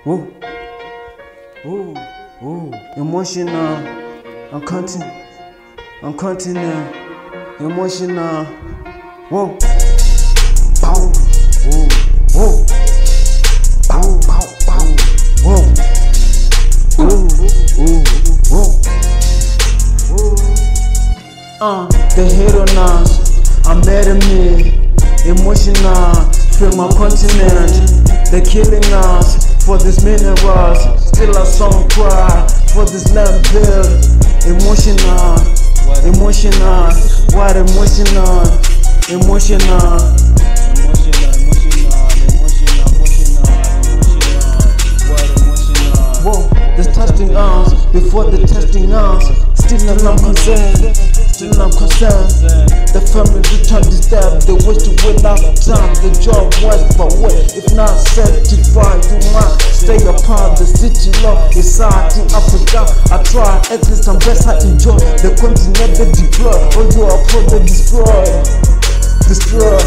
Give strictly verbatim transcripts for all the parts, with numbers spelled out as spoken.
Whoa, whoa, whoa. Emotional. I'm counting. I'm counting now. Emotional. Whoa. Bow. Whoa. Whoa. Bow. Bow. Bow. Whoa. Whoa. Whoa. Whoa. Whoa. Uh, they hate on us. I'm mad at me. Emotional. Feel my continent. They're killing us for this minerals. Still a song cry for this land build. Emotional, emotional, what emotional, emotional, emotional, emotional, emotional, emotional, emotional, what emotional. Whoa, they're testing us before they're testing us. Still not concerned, still not concerned. The family return this step, they wish to win out time. The job was, but wait, if not certified, you might stay apart. The city law is sad in Africa. I try, at least I'm best, I enjoy the continent they deploy. All you are for the destroy, destroy.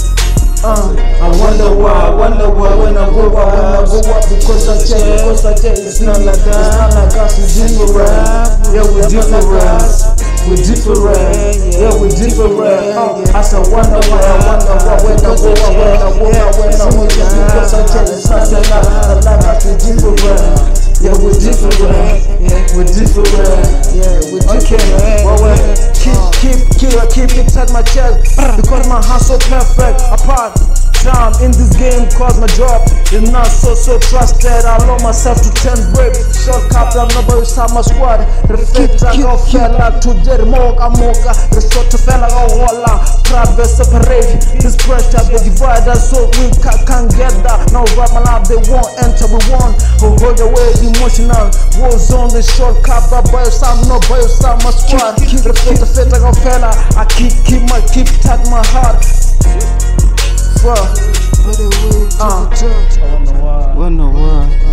Uh, I wonder why, wonder why when I go out, when I go out, because I check, because I check, it's not like that, it's not like us, we're different, yeah, we're different, we're different, yeah, we're different. Uh, I said wonder why, I wonder why when I go out, when I go out, when I go out, because I check, it's not like that, like us, we're different, yeah, we're different, we're different, yeah, we're different. Well, well, keep, keep, keep, keep it at my chest, because my heart's so perfect. Apart time in this game, cause my job is not so so trusted. I allow myself to turn brave. Short cap, I'm not by side my squad. Reflect like a fella to the moga moga. Resort to fella go walla. Private separate. This pressure they divide us so we can't get that. Now right my life they won't enter, we won't hold away emotional. War zone the short cap, but by your side, no by your side my squad. Reflect the fella like a fella. I keep keep my keep tight my heart. Bro, uh, I wonder why. Wonder why.